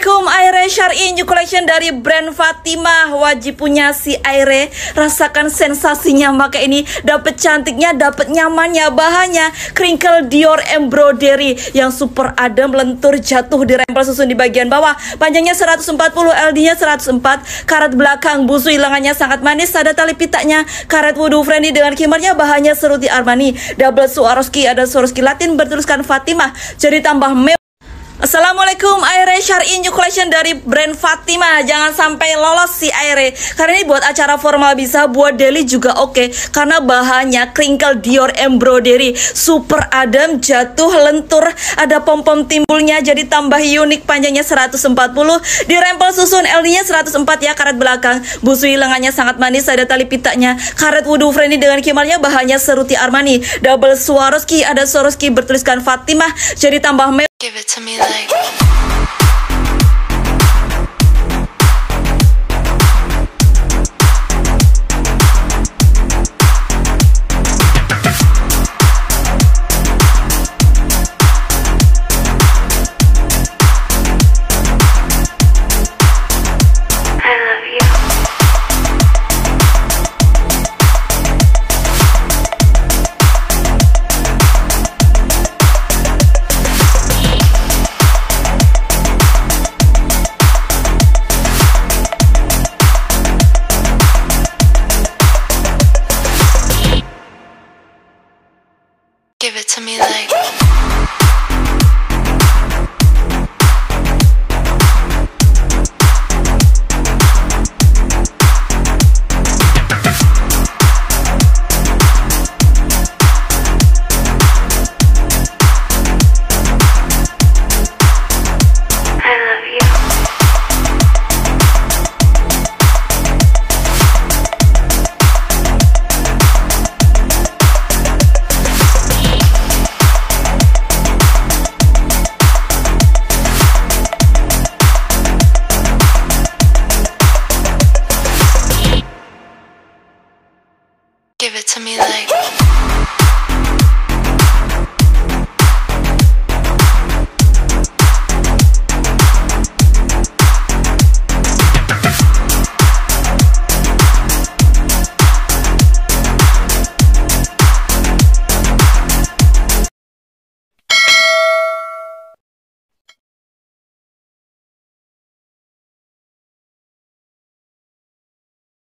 Assalamualaikum, Aire Syar'i New Collection dari brand Fatimah. Wajib punya si Aire. Rasakan sensasinya pakai ini. Dapat cantiknya, dapat nyamannya, bahannya crinkle Dior embroidery yang super adem, lentur, jatuh di rempel susun di bagian bawah. Panjangnya 140, LD-nya 104. Karat belakang busui, lengannya sangat manis. Ada tali pitanya, karet wudhu friendly dengan kimarnya, bahannya seruti Armani. Double Swarovski, ada Swarovski Latin bertuliskan Fatimah. Jadi tambah mewah. Assalamualaikum, Aire Syar'i New Collection dari brand Fatimah. Jangan sampai lolos si Aire, karena ini buat acara formal bisa, buat daily juga oke. Karena bahannya crinkle Dior embroidery, super adem, jatuh, lentur, ada pom-pom timbulnya, jadi tambah unik. Panjangnya 140, di rempel susun, LD-nya 104 ya. Karat belakang busui, lengannya sangat manis, ada tali pitanya, karet wudhu friendly dengan kimarnya, bahannya seruti Armani. Double Swarovski, ada Swarovski bertuliskan Fatimah, jadi tambah mewah. Give it to me like I love you. Give it to me like I love you. Give it to me like